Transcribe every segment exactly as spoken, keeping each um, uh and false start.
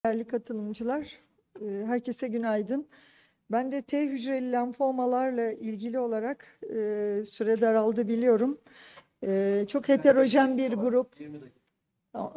Değerli katılımcılar, e, herkese günaydın. Ben de T hücreli lenfomalarla ilgili olarak e, süre daraldı biliyorum. E, çok heterojen bir grup. Tamam.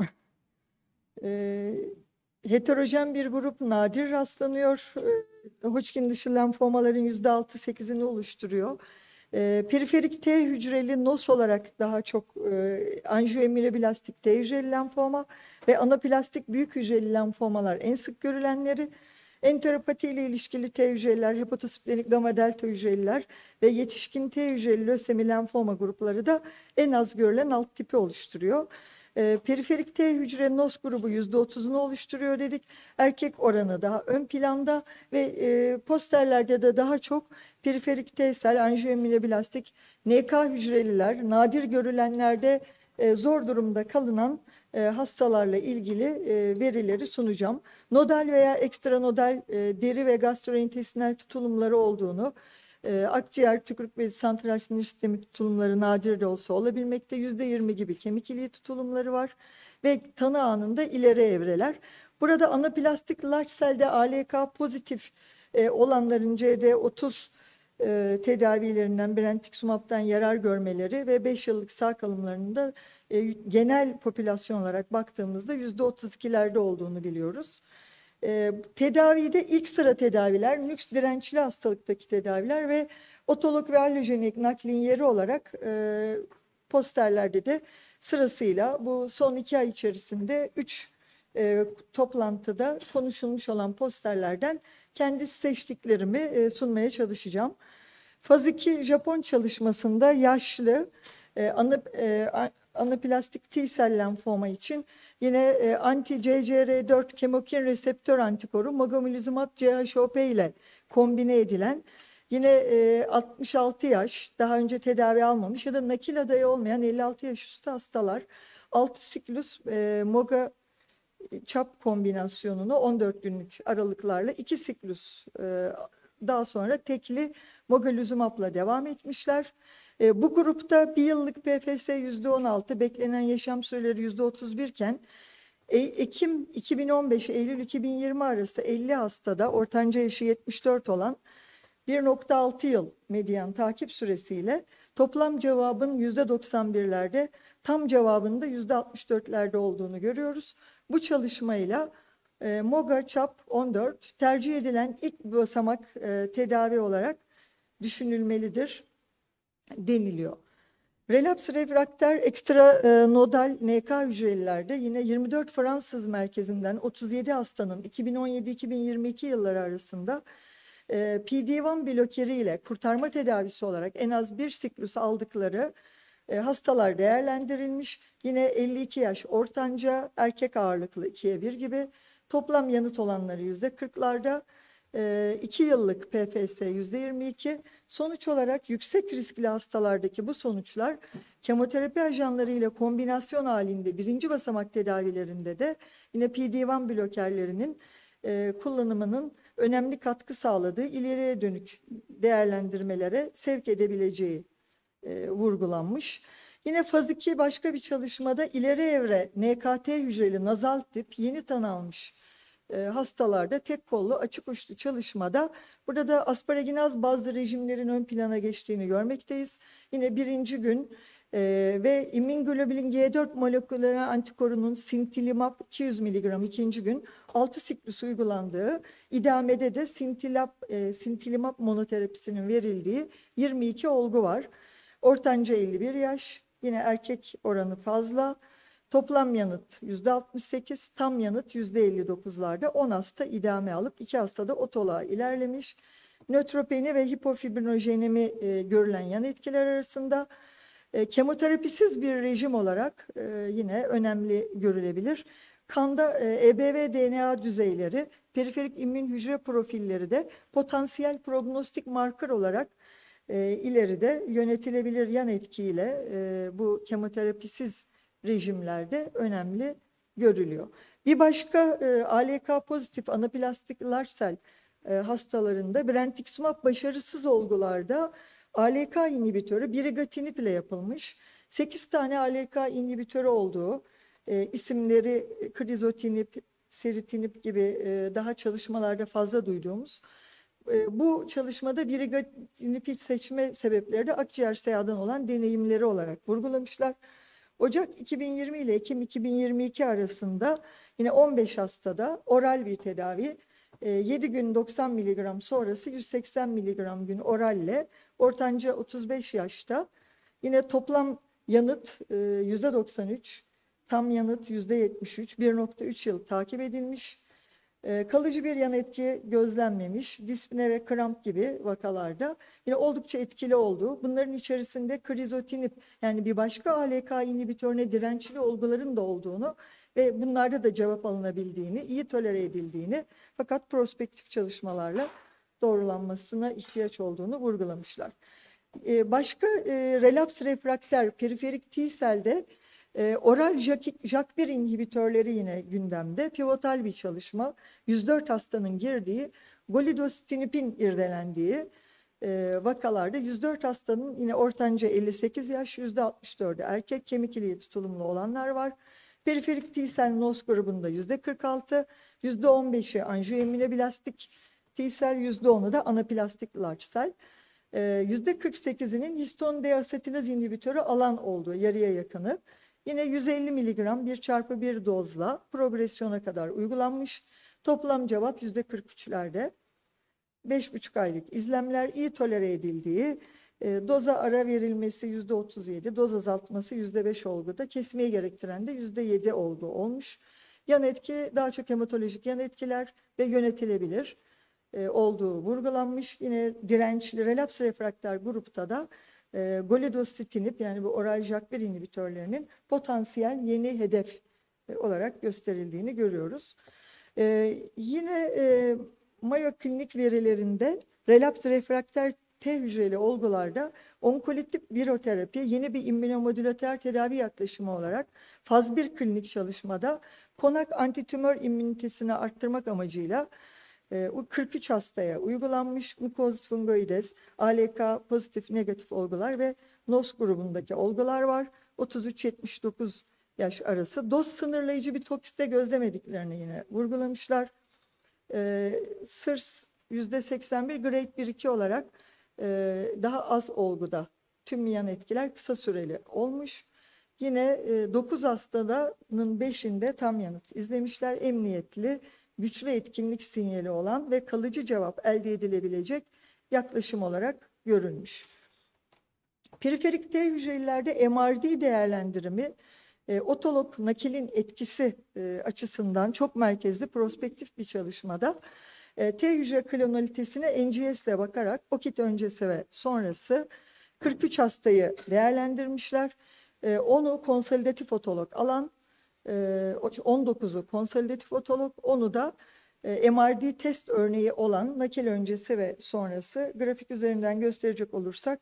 E, Heterojen bir grup, nadir rastlanıyor. E, Hodgkin dışı lenfomaların yüzde altı sekizini oluşturuyor. E, periferik T hücreli N O S olarak daha çok e, anjiyoemireblastik T hücreli lenfoma ve anaplastik büyük hücreli lenfomalar en sık görülenleri. Enteropati ile ilişkili T hücreliler, hepatosplenik gamma delta hücreliler ve yetişkin T hücreli lösemi lenfoma grupları da en az görülen alt tipi oluşturuyor. E, periferik T hücre N O S grubu yüzde otuzunu oluşturuyor dedik. Erkek oranı daha ön planda ve e, posterlerde de daha çok periferik T sel, anjiyoemireblastik, N K hücreliler, nadir görülenlerde e, zor durumda kalınan e, hastalarla ilgili e, verileri sunacağım. Nodal veya ekstranodal e, deri ve gastrointestinal tutulumları olduğunu, e, akciğer, tükürük bezi, santral sinir sistemi tutulumları nadir de olsa olabilmekte. yüzde yirmi gibi kemik iliği tutulumları var ve tanı anında ileri evreler. Burada anaplastik large cell'de A L K pozitif e, olanların C D otuz e, tedavilerinden brentuximab'dan yarar görmeleri ve beş yıllık sağ kalımlarının da e, genel popülasyon olarak baktığımızda yüzde otuz ikilerde olduğunu biliyoruz. E, tedavide ilk sıra tedaviler, nüks dirençli hastalıktaki tedaviler ve otolog ve allojenik naklin yeri olarak e, posterlerde de sırasıyla bu son iki ay içerisinde üç e, toplantıda konuşulmuş olan posterlerden kendi seçtiklerimi e, sunmaya çalışacağım. Faz iki Japon çalışmasında yaşlı e, ana, e, anaplastik T-sel lenfoma için yine e, anti-C C R dört kemokin reseptör antikoru mogamulizumab C H O P ile kombine edilen yine e, altmış altı yaş daha önce tedavi almamış ya da nakil adayı olmayan elli altı yaş üstü hastalar altı siklus e, moga çap kombinasyonunu on dört günlük aralıklarla iki siklus e, daha sonra tekli mogamulizumabla devam etmişler. E, bu grupta bir yıllık P F S yüzde on altı, beklenen yaşam süreleri yüzde otuz bir iken e, Ekim iki bin on beş Eylül iki bin yirmi arası elli hastada ortanca yaşı yetmiş dört olan bir nokta altı yıl medyan takip süresiyle toplam cevabın yüzde doksan birlerde, tam cevabın da yüzde altmış dörtlerde olduğunu görüyoruz. Bu çalışmayla e, MOGA çap on dört tercih edilen ilk basamak e, tedavi olarak düşünülmelidir deniliyor. Relaps refrakter ekstranodal N K hücrelilerde yine yirmi dört Fransız merkezinden otuz yedi hastanın iki bin on yedi iki bin yirmi iki yılları arasında e, P D bir blokeri ile kurtarma tedavisi olarak en az bir siklus aldıkları e, hastalar değerlendirilmiş. Yine elli iki yaş ortanca, erkek ağırlıklı ikiye bir gibi, toplam yanıt olanları yüzde kırklarda, iki yıllık P F S yüzde yirmi iki. Sonuç olarak yüksek riskli hastalardaki bu sonuçlar kemoterapi ajanları ile kombinasyon halinde birinci basamak tedavilerinde de yine P D bir blokerlerinin e, kullanımının önemli katkı sağladığı ileriye dönük değerlendirmelere sevk edebileceği e, vurgulanmış. Yine faz iki başka bir çalışmada ileri evre N K T hücreli nazal tip yeni tanı almış e, hastalarda tek kollu açık uçlu çalışmada burada asparaginaz bazlı rejimlerin ön plana geçtiğini görmekteyiz. Yine birinci gün e, ve immunoglobulin G dört moleküler antikorunun sintilimab iki yüz miligram ikinci gün altı siklus uygulandığı, idamede de sintilab, e, sintilimab monoterapisinin verildiği yirmi iki olgu var. Ortanca elli bir yaş, yine erkek oranı fazla. Toplam yanıt yüzde altmış sekiz, tam yanıt yüzde elli dokuzlarda, on hasta idame alıp iki hastada otoluğa ilerlemiş. Nötropeni ve hipofibrinojenemi e, görülen yan etkiler arasında e, kemoterapisiz bir rejim olarak e, yine önemli görülebilir. Kanda e, E B V D N A düzeyleri, periferik immün hücre profilleri de potansiyel prognostik marker olarak e, ileride yönetilebilir yan etkiyle e, bu kemoterapisiz rejimlerde önemli görülüyor. Bir başka e, A L K pozitif anaplastik large cell e, hastalarında brentuximab başarısız olgularda A L K inhibitörü birigatinib ile yapılmış. sekiz tane A L K inhibitörü olduğu, e, isimleri krizotinib, seritinib gibi e, daha çalışmalarda fazla duyduğumuz e, bu çalışmada birigatinipi seçme sebepleri de akciğer seyahadan olan deneyimleri olarak vurgulamışlar. Ocak iki bin yirmi ile Ekim iki bin yirmi iki arasında yine on beş hastada oral bir tedavi, yedi gün doksan miligram sonrası yüz seksen miligram gün oralle ortanca otuz beş yaşta yine toplam yanıt yüzde doksan üç, tam yanıt yüzde yetmiş üç, bir nokta üç yıl takip edilmiş. Kalıcı bir yan etki gözlenmemiş. Dispne ve kramp gibi vakalarda yine oldukça etkili olduğu, bunların içerisinde krizotinib yani bir başka A L K inhibitörüne dirençli olguların da olduğunu ve bunlarda da cevap alınabildiğini, iyi tolere edildiğini fakat prospektif çalışmalarla doğrulanmasına ihtiyaç olduğunu vurgulamışlar. Başka relaps refrakter periferik T-cell'de E, oral jak bir inhibitörleri yine gündemde. Pivotal bir çalışma. yüz dört hastanın girdiği, golidositinibin irdelendiği e, vakalarda yüz dört hastanın yine ortanca elli sekiz yaş, yüzde altmış dördü erkek, kemik iliği tutulumlu olanlar var. Periferik T-cell N O S grubunda yüzde kırk altı, yüzde on beşi anjiyoiminoblastik T-cell, yüzde onu da anaplastik large cell. E, yüzde kırk sekizinin histon deasetinaz inhibitörü alan olduğu, yarıya yakını. Yine yüz elli miligram bir çarpı bir dozla progresyona kadar uygulanmış. Toplam cevap yüzde kırk üçlerde. beş buçuk aylık izlemler, iyi tolere edildiği, e, doza ara verilmesi yüzde otuz yedi, doz azaltması yüzde beş olguda, kesmeyi gerektiren de yüzde yedi olgu olmuş. Yan etki daha çok hematolojik yan etkiler ve yönetilebilir e, olduğu vurgulanmış. Yine dirençli relaps refrakter grupta da E, golidositinib yani bu oral jak bir inhibitörlerinin potansiyel yeni hedef e, olarak gösterildiğini görüyoruz. E, yine e, Mayo klinik verilerinde relaps refrakter T hücreli olgularda onkolitik viroterapi yeni bir immünomodülatör tedavi yaklaşımı olarak faz bir klinik çalışmada konak antitümör immünitesini arttırmak amacıyla kırk üç hastaya uygulanmış. Mukoz fungoides, A L K pozitif negatif olgular ve N O S grubundaki olgular var. otuz üç yetmiş dokuz yaş arası. Doz sınırlayıcı bir tokste gözlemediklerini yine vurgulamışlar. Ee, S I R S yüzde seksen bir, grade bir iki olarak e, daha az olguda tüm yan etkiler kısa süreli olmuş. Yine e, dokuz hastanın beşinde tam yanıt izlemişler. Emniyetli, güçlü etkinlik sinyali olan ve kalıcı cevap elde edilebilecek yaklaşım olarak görülmüş. Periferik T hücrelilerde M R D değerlendirimi e, otolog nakilin etkisi e, açısından çok merkezli prospektif bir çalışmada e, T hücre klonalitesine N G S ile bakarak O K I T öncesi ve sonrası kırk üç hastayı değerlendirmişler. E, onu konsolidatif otolog alan, on dokuzu konsolidatif otolog, onu da M R D test örneği olan nakil öncesi ve sonrası. Grafik üzerinden gösterecek olursak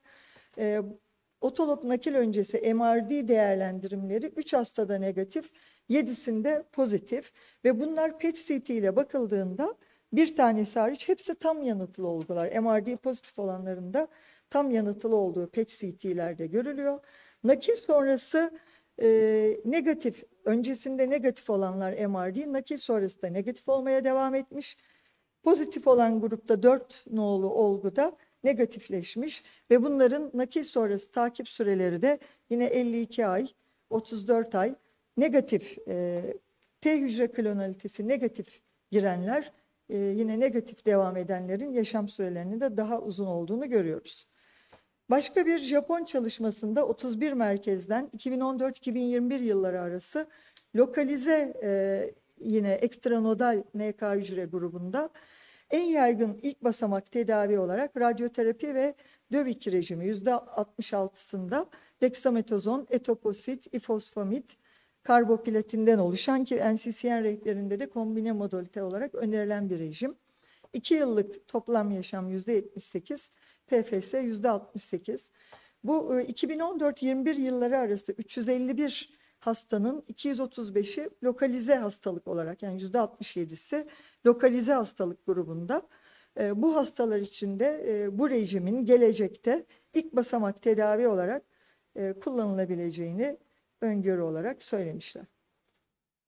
otolog nakil öncesi M R D değerlendirimleri üç hastada negatif, yedisinde pozitif ve bunlar P E T C T ile bakıldığında bir tanesi hariç hepsi tam yanıtlı olgular. M R D pozitif olanların da tam yanıtlı olduğu P E T C T'lerde görülüyor. Nakil sonrası e, negatif, öncesinde negatif olanlar M R D, nakil sonrasında negatif olmaya devam etmiş. Pozitif olan grupta dört nolu olguda negatifleşmiş ve bunların nakil sonrası takip süreleri de yine elli iki ay, otuz dört ay. Negatif, e, T hücre klonalitesi negatif girenler, e, yine negatif devam edenlerin yaşam sürelerinin de daha uzun olduğunu görüyoruz. Başka bir Japon çalışmasında otuz bir merkezden iki bin on dört iki bin yirmi bir yılları arası lokalize e, yine ekstranodal N K hücre grubunda en yaygın ilk basamak tedavi olarak radyoterapi ve Dövik rejimi yüzde altmış altısında deksametozon, etoposit, ifosfamid, karbopilatinden oluşan ki N C C N rehberinde de kombine modalite olarak önerilen bir rejim. iki yıllık toplam yaşam yüzde yetmiş sekiz, P F S yüzde altmış sekiz. Bu iki bin on dört yirmi bir yılları arası üç yüz elli bir hastanın iki yüz otuz beşi lokalize hastalık olarak, yani yüzde altmış yedisi lokalize hastalık grubunda. Bu hastalar için de bu rejimin gelecekte ilk basamak tedavi olarak kullanılabileceğini öngörü olarak söylemişler.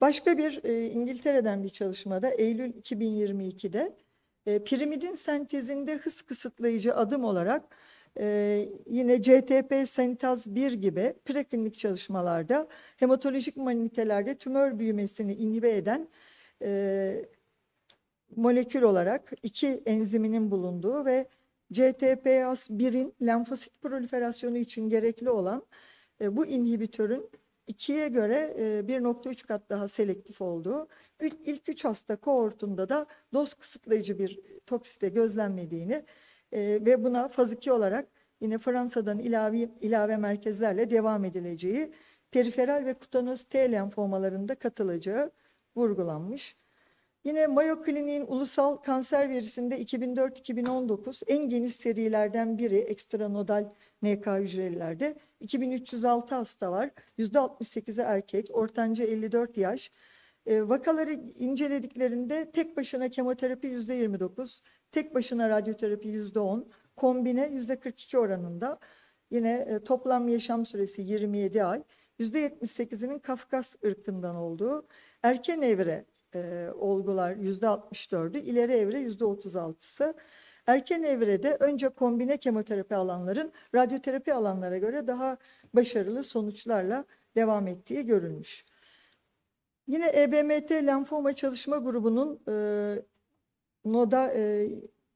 Başka bir e, İngiltere'den bir çalışmada Eylül iki bin yirmi ikide e, pirimidin sentezinde hız kısıtlayıcı adım olarak e, yine C T P sentaz bir gibi preklinik çalışmalarda hematolojik malignitelerde tümör büyümesini inhibe eden e, molekül olarak iki enziminin bulunduğu ve C T P A S birin lenfosit proliferasyonu için gerekli olan e, bu inhibitörün ikiye göre e, bir nokta üç kat daha selektif olduğu, ilk, ilk üç hasta kohortunda da doz kısıtlayıcı bir toksite gözlenmediğini e, ve buna faz iki olarak yine Fransa'dan ilave, ilave merkezlerle devam edileceği, periferal ve kutanos T lenfomalarında katılacağı vurgulanmış. Yine Mayo Clinic'in ulusal kanser verisinde iki bin dört iki bin on dokuz en geniş serilerden biri ekstranodal N K hücrelilerde iki bin üç yüz altı hasta var. yüzde altmış sekizi erkek, ortanca elli dört yaş. E, vakaları incelediklerinde tek başına kemoterapi yüzde yirmi dokuz, tek başına radyoterapi yüzde on, kombine yüzde kırk iki oranında. Yine e, toplam yaşam süresi yirmi yedi ay. yüzde yetmiş sekizinin Kafkas ırkından olduğu, erken evre e, olgular yüzde altmış dördü, ileri evre yüzde otuz altısı. Erken evrede önce kombine kemoterapi alanların radyoterapi alanlara göre daha başarılı sonuçlarla devam ettiği görülmüş. Yine E B M T lenfoma çalışma grubunun e, noda e,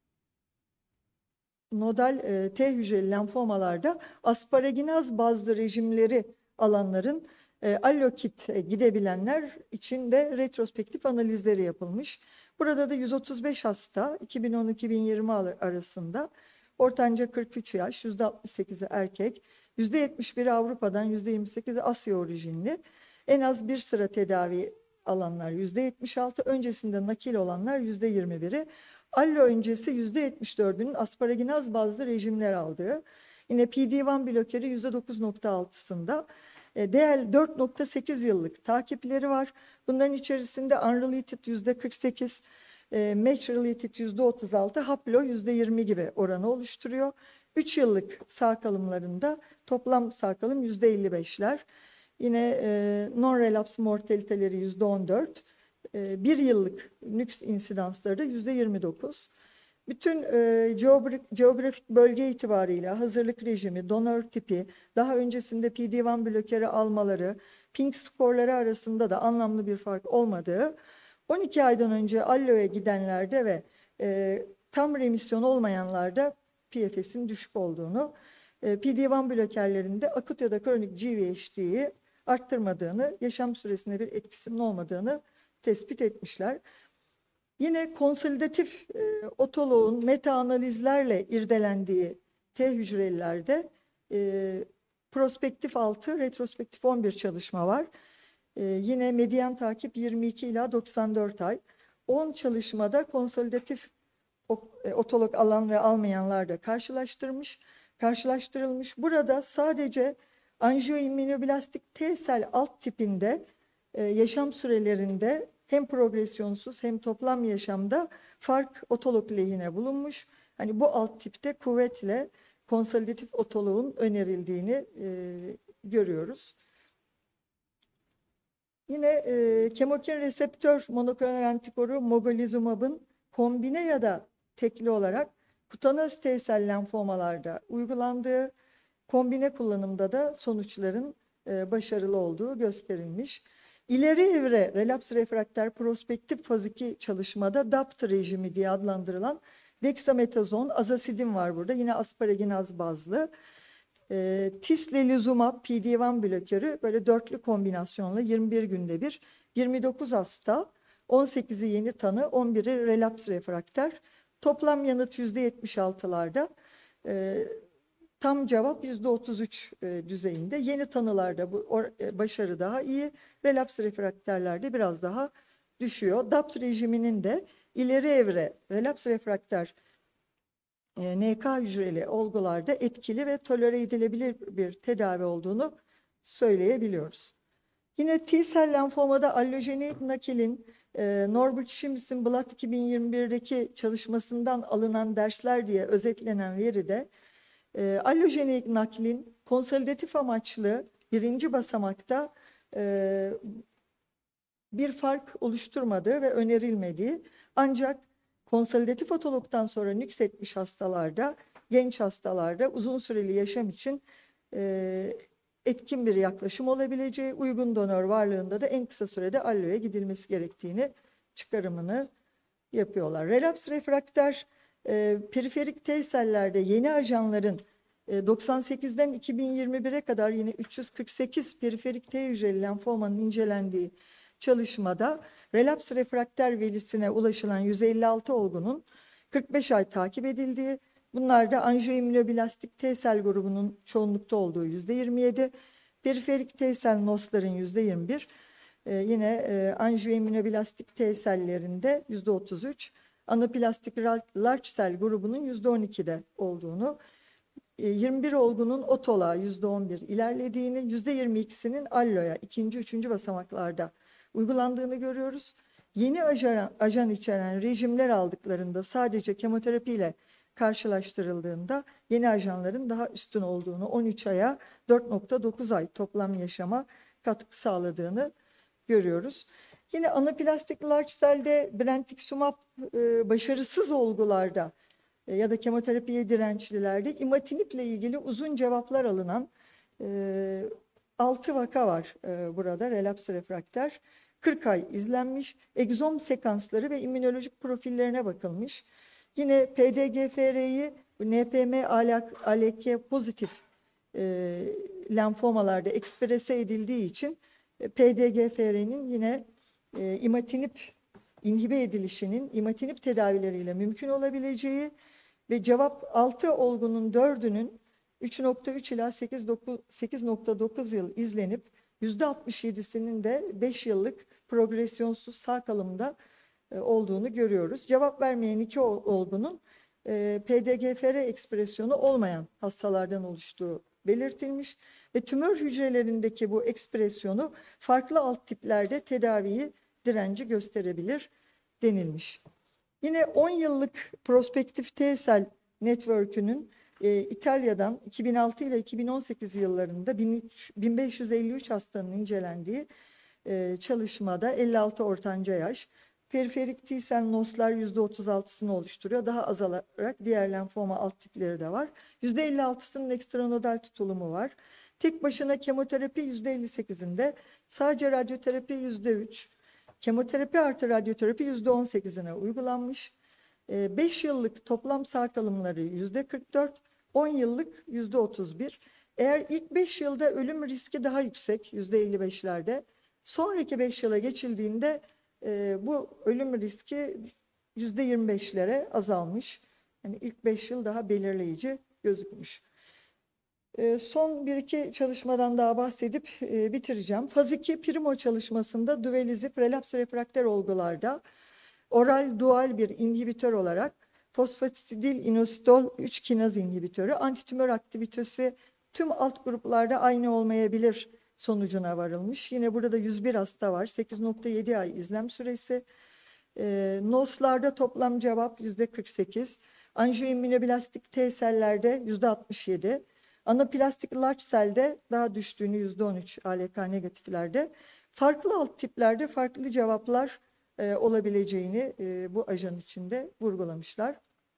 nodal e, T hücreli lenfomalarda asparaginaz bazlı rejimleri alanların e, allokite gidebilenler için de retrospektif analizleri yapılmış. Burada da yüz otuz beş hasta iki bin on iki bin yirmi arasında, ortanca kırk üç yaş, yüzde altmış sekizi erkek, yüzde yetmiş biri Avrupa'dan, yüzde yirmi sekizi Asya orijinli, en az bir sıra tedavi alanlar yüzde yetmiş altı, öncesinde nakil olanlar yüzde yirmi biri. Allo öncesi yüzde yetmiş dördünün asparaginaz bazlı rejimler aldığı, yine P D bir blokeri yüzde dokuz nokta altısında değer dört nokta sekiz yıllık takipleri var. Bunların içerisinde unrelated yüzde kırk sekiz, e, match related yüzde otuz altı, haplo yüzde yirmi gibi oranı oluşturuyor. üç yıllık sağ kalımlarında toplam sağ kalım yüzde elli beşler. Yine e, non-relapse mortaliteleri yüzde on dört. E, bir yıllık nüks insidansları da yüzde yirmi dokuz. Bütün e, geografik bölge itibarıyla hazırlık rejimi, donör tipi, daha öncesinde P D bir blokeri almaları, pink skorları arasında da anlamlı bir fark olmadığı, on iki aydan önce alloya gidenlerde ve e, tam remisyon olmayanlarda P F S'in düşük olduğunu, e, P D bir blokerlerinde akut ya da kronik G V H D'yi arttırmadığını, yaşam süresinde bir etkisinin olmadığını tespit etmişler. Yine konsolidatif e, otoloğun meta analizlerle irdelendiği T hücrelilerde e, prospektif altı, retrospektif on bir çalışma var. E, yine medyan takip yirmi iki ila doksan dört ay. on çalışmada konsolidatif e, otolog alan ve almayanlar da karşılaştırmış, karşılaştırılmış. Burada sadece anjiyoimmünoblastik T sel alt tipinde e, yaşam sürelerinde hem progresyonsuz hem toplam yaşamda fark otolog lehine bulunmuş. Hani bu alt tipte kuvvetle konsolidatif otoloğun önerildiğini e, görüyoruz. Yine e, kemokin reseptör monoklonal antikoru mogalizumab'ın kombine ya da tekli olarak kutanos T sel lenfomalarda uygulandığı, kombine kullanımda da sonuçların e, başarılı olduğu gösterilmiş. İleri evre relaps refrakter prospektif faz iki çalışmada D A P T rejimi diye adlandırılan dexametazon, azasidin var burada. Yine asparaginaz bazlı. E, tislelizumab P D bir blokörü böyle dörtlü kombinasyonla yirmi bir günde bir, yirmi dokuz hasta, on sekizi yeni tanı, on biri relaps refrakter. Toplam yanıt yüzde yetmiş altılarda. E, Tam cevap yüzde otuz üç e, düzeyinde. Yeni tanılarda bu or, e, başarı daha iyi. Relaps refrakterlerde biraz daha düşüyor. D A P T rejiminin de ileri evre relaps refrakter e, N K hücreli olgularda etkili ve tolere edilebilir bir tedavi olduğunu söyleyebiliyoruz. Yine T-sel lenfomada allojenik nakilin e, Norbert Schims'in Blood iki bin yirmi birdeki çalışmasından alınan dersler diye özetlenen veride E, allojenik naklin konsolidatif amaçlı birinci basamakta e, bir fark oluşturmadığı ve önerilmediği, ancak konsolidatif otologdan sonra nüksetmiş hastalarda, genç hastalarda uzun süreli yaşam için e, etkin bir yaklaşım olabileceği, uygun donör varlığında da en kısa sürede alloya gidilmesi gerektiğini çıkarımını yapıyorlar. Relaps refrakter e, periferik T sellerde yeni ajanların e, doksan sekizden iki bin yirmi bire kadar yine üç yüz kırk sekiz periferik T hücreli lenfomanın incelendiği çalışmada relaps refrakter verisine ulaşılan yüz elli altı olgunun kırk beş ay takip edildiği, bunlarda anjiyoimmunoblastik T sel grubunun çoğunlukta olduğu yüzde yirmi yedi, periferik T sel nosların yüzde yirmi bir, ee, yine e, anjiyoimmunoblastik T sellerinde yüzde otuz üç, anaplastik large cell grubunun yüzde on ikide olduğunu, e, yirmi bir olgunun otola yüzde on bir ilerlediğini, yüzde yirmi ikisinin alloya ikinci, üçüncü basamaklarda uygulandığını görüyoruz. Yeni ajan, ajan içeren rejimler aldıklarında sadece kemoterapi ile karşılaştırıldığında yeni ajanların daha üstün olduğunu, on üç aya dört nokta dokuz ay toplam yaşama katkı sağladığını görüyoruz. Yine anaplastik large cell'de brentuximab e, başarısız olgularda e, ya da kemoterapiye dirençlilerde imatinib ile ilgili uzun cevaplar alınan e, altı vaka var e, burada relaps refrakter. kırk ay izlenmiş, egzom sekansları ve immünolojik profillerine bakılmış. Yine P D G F R'yi N P M A L K pozitif e, lenfomalarda eksprese edildiği için P D G F R'nin yine e, imatinib inhibe edilişinin imatinib tedavileriyle mümkün olabileceği ve cevap altı olgunun dördünün üç nokta üç ila sekiz nokta dokuz yıl izlenip yüzde altmış yedisinin de beş yıllık progresyonsuz sağ kalımda e, olduğunu görüyoruz. Cevap vermeyen iki olgunun e, P D G F R ekspresyonu olmayan hastalardan oluştuğu belirtilmiş ve tümör hücrelerindeki bu ekspresyonu farklı alt tiplerde tedaviyi direnci gösterebilir denilmiş. Yine on yıllık prospektif T sel network'ünün e, İtalya'dan iki bin altı ile iki bin on sekiz yıllarında bin beş yüz elli üç hastanın incelendiği e, çalışmada elli altı ortanca yaş, periferik T sel noslar yüzde otuz altısını oluşturuyor. Daha azalarak diğer lenfoma alt tipleri de var. yüzde elli altısının ekstranodal tutulumu var. Tek başına kemoterapi yüzde elli sekizinde, sadece radyoterapi yüzde üç, kemoterapi artı radyoterapi yüzde on sekizine uygulanmış. beş yıllık toplam sağ kalımları yüzde kırk dört, on yıllık yüzde otuz bir. Eğer ilk beş yılda ölüm riski daha yüksek yüzde elli beşlerde, sonraki beş yıla geçildiğinde e, bu ölüm riski yüzde yirmi beşlere azalmış. Yani ilk beş yıl daha belirleyici gözükmüş. E, son bir iki çalışmadan daha bahsedip e, bitireceğim. Faz iki Primo çalışmasında duvelizib relaps refrakter olgularda oral dual bir inhibitör olarak fosfatidil inositol üç kinaz inhibitörü antitümör aktivitesi tüm alt gruplarda aynı olmayabilir sonucuna varılmış. Yine burada yüz bir hasta var. sekiz nokta yedi ay izlem süresi. E, noslarda toplam cevap yüzde kırk sekiz. Anjiyoimmunoblastik T sellerde yüzde altmış yedi. Anaplastik large cell'de daha düştüğünü yüzde on üç A L K negatiflerde. Farklı alt tiplerde farklı cevaplar e, olabileceğini e, bu ajan içinde vurgulamışlar.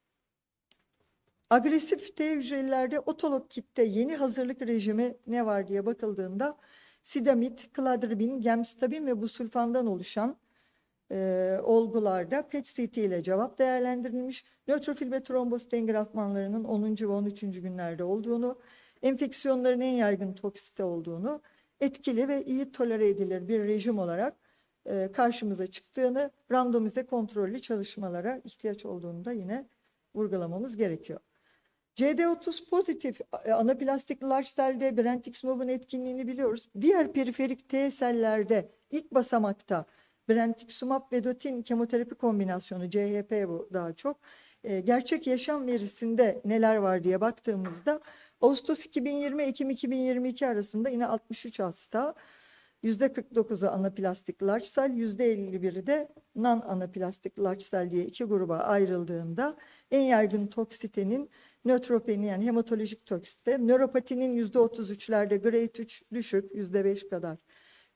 Agresif T hücrelilerde otolog kitte yeni hazırlık rejimi ne var diye bakıldığında sidamit, kladribin, gemcitabin ve busulfandan oluşan e, olgularda P E T C T ile cevap değerlendirilmiş. Nötrofil ve trombosит engrafmanlarının onuncu ve on üçüncü günlerde olduğunu, enfeksiyonların en yaygın toksite olduğunu, etkili ve iyi tolere edilir bir rejim olarak e, karşımıza çıktığını, randomize kontrollü çalışmalara ihtiyaç olduğunu da yine vurgulamamız gerekiyor. C D otuz pozitif anaplastik large cell'de brentuximab'ın etkinliğini biliyoruz. Diğer periferik T sellerde ilk basamakta brentuximab vedotin kemoterapi kombinasyonu C H P bu daha çok. E, gerçek yaşam verisinde neler var diye baktığımızda Ağustos iki bin yirmi Ekim iki bin yirmi iki arasında yine altmış üç hasta, yüzde kırk dokuzu anaplastik large cell, yüzde elli biri de non anaplastik large cell diye iki gruba ayrıldığında en yaygın toksitenin nötropeni yani hematolojik toksite, nöropatinin yüzde otuz üçlerde, grade üç düşük yüzde beş kadar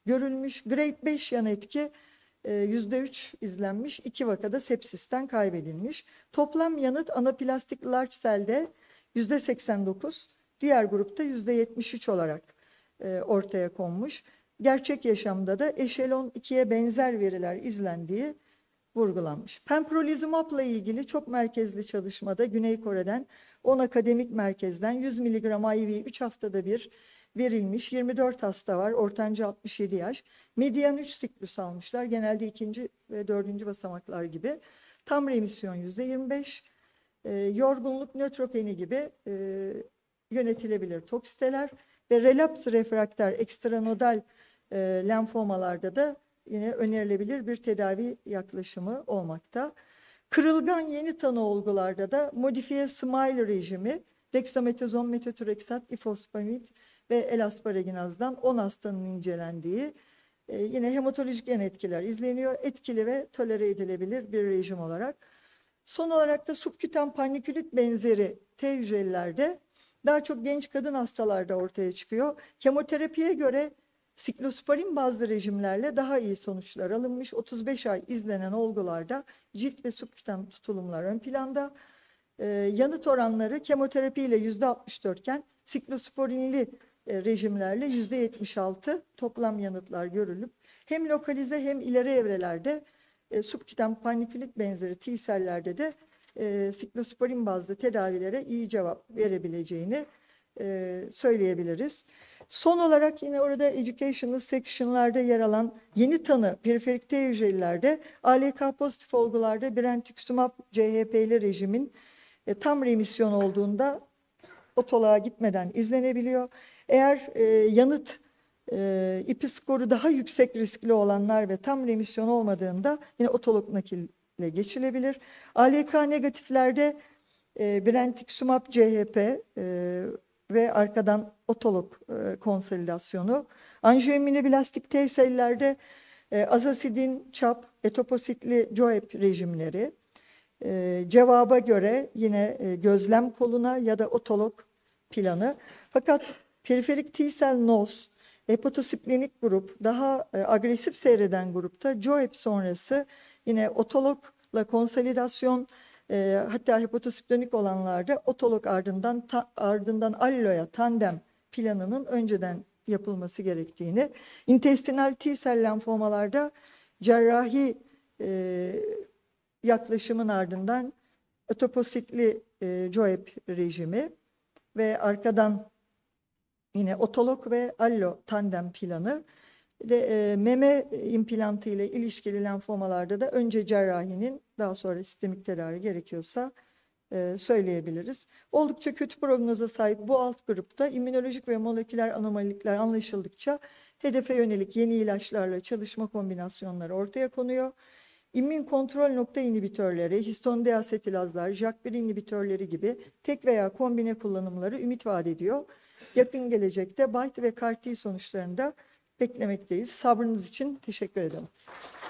görülmüş. Grade beş yan etki yüzde üç izlenmiş. iki vakada sepsisten kaybedilmiş. Toplam yanıt anaplastik large cell'de yüzde seksen dokuz, diğer grupta yüzde yetmiş üç olarak e, ortaya konmuş. Gerçek yaşamda da eşelon ikiye benzer veriler izlendiği vurgulanmış. Pembrolizumab'la ilgili çok merkezli çalışmada Güney Kore'den on akademik merkezden yüz miligram I V üç haftada bir verilmiş. yirmi dört hasta var. Ortanca altmış yedi yaş. Medyan üç siklus almışlar. Genelde ikinci ve dördüncü basamaklar gibi. Tam remisyon yüzde yirmi beş. E, yorgunluk, nötropeni gibi e, yönetilebilir toksiteler ve relapse refrakter ekstranodal e, lenfomalarda da yine önerilebilir bir tedavi yaklaşımı olmakta. Kırılgan yeni tanı olgularda da modifiye smile rejimi, dexametazon, metotrexat, ifosfamid ve elasparaginazdan on hastanın incelendiği e, yine hematolojik yan etkiler izleniyor. Etkili ve tolere edilebilir bir rejim olarak. Son olarak da subküten panikülit benzeri T hücrelilerde daha çok genç kadın hastalarda ortaya çıkıyor. Kemoterapiye göre siklosporin bazlı rejimlerle daha iyi sonuçlar alınmış. otuz beş ay izlenen olgularda cilt ve subküten tutulumlar ön planda. Ee, yanıt oranları kemoterapi ile yüzde altmış dört iken siklosporinli e, rejimlerle yüzde yetmiş altı toplam yanıtlar görülüp hem lokalize hem ileri evrelerde e, subküten panikülit benzeri T-sellerde de e, siklosporin bazlı tedavilere iyi cevap verebileceğini e, söyleyebiliriz. Son olarak yine orada educational section'larda yer alan yeni tanı periferik T hücrelilerde A L K pozitif olgularda brentuximab C H P'li rejimin e, tam remisyon olduğunda otoloğa gitmeden izlenebiliyor. Eğer e, yanıt e, ipi skoru daha yüksek riskli olanlar ve tam remisyon olmadığında yine otolog nakille geçilebilir. A L K negatiflerde e, brentuximab C H P e, ve arkadan otolog e, konsolidasyonu. Anjiyoimmünoblastik T sellerde e, azasidin, çap, etopositli C O E P rejimleri. E, cevaba göre yine e, gözlem koluna ya da otolog planı. Fakat periferik T-cell N O S, hepatosiplenik grup, daha e, agresif seyreden grupta C O E P sonrası yine otologla konsolidasyon, e, hatta hepatosiplenik olanlarda otolog ardından ta, ardından alloya tandem planının önceden yapılması gerektiğini, intestinal T-cell lenfomalarda cerrahi e, yaklaşımın ardından etopositli e, C O E P rejimi ve arkadan yine otolog ve allo tandem planı ve e, meme implantı ile ilişkili lenfomalarda da önce cerrahinin daha sonra sistemik tedavi gerekiyorsa e, söyleyebiliriz. Oldukça kötü prognoza sahip bu alt grupta immünolojik ve moleküler anomalilikler anlaşıldıkça hedefe yönelik yeni ilaçlarla çalışma kombinasyonları ortaya konuyor. İmmün kontrol nokta inhibitörleri, histon deasetilazlar, J A K bir inhibitörleri gibi tek veya kombine kullanımları ümit vaat ediyor. Yakın gelecekte B I T ve C A R T sonuçlarını da beklemekteyiz. Sabrınız için teşekkür ederim.